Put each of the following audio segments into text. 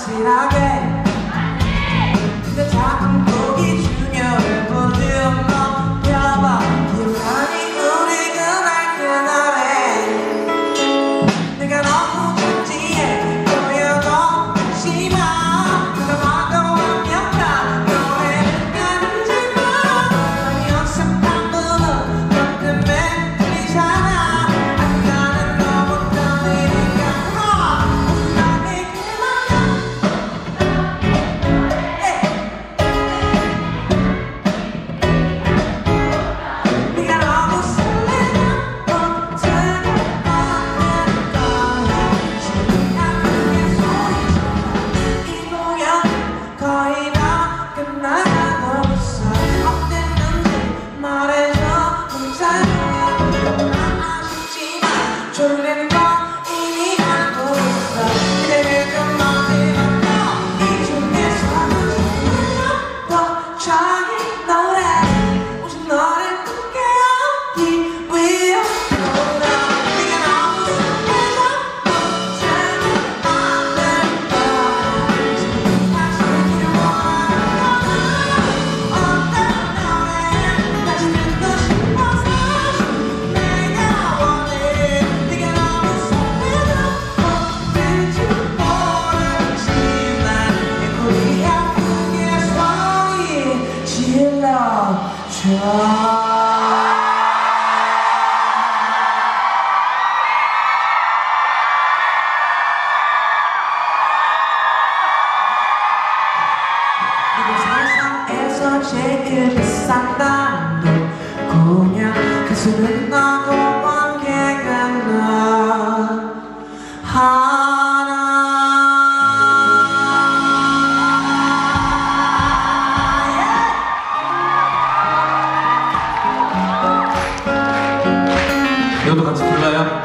확실하게 내 작은 고기 중요해 볼륨 높여봐 기억하니 우리 그날에 내가 너무 진지해 보여도 심한 누가 봐도 완벽한 노래는 가르지 마 넌 연습한 부분 너 때문에 들리잖아 아직 나는 너부터 내니까 나에게 졸리는 건 이미 알고 있어 그대를 좀 마지막도 이 중에서는 정말 더 좋아하는 노래 오직 너를 꿈깨어기 위해 돌아 네가 너무 설레서 못참을 않는 거야 지금 다시 기억하는 어떤 노래 다시 듣고 싶어서 내가 원해 네가 너무 설레서 어떨지 모르지만 내 우리 아프게 소리 질러줘 세상에서 제일 비싼 단도 그냥 가수는 나고 관객은 나 하나 이것도 같이 불러요?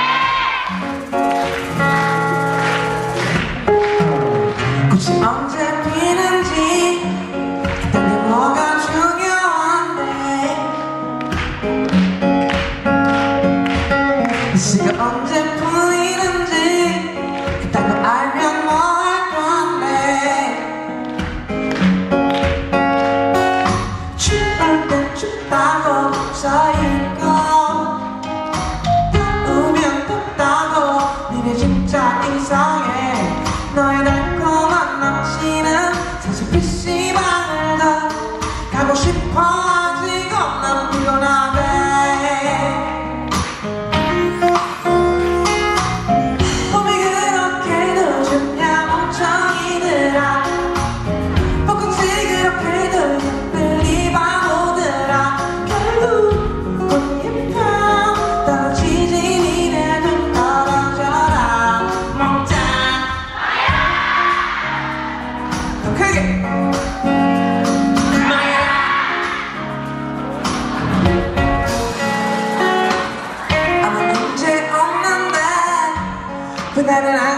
꽃이 언제 피는지 그딴 게 뭐가 중요한데 시가 언제 풀리는지 그딴 거 알면 뭐 할 건데 추울 땐 춥다고 서있고 더우면 덥다고 니네 진짜 이상해 너의 달콤한 남친은 사실 PC방을 더 가고 싶어 아직 없는 피곤하대 봄이 그렇게도 좋냐 멍청이들아 벚꽃이 그렇게도 예쁘니 바보들아 결국 꽃잎은 떨어지지 니네 좀 떨어져라 먹자 더 크게 아무 문제 없는데 그날은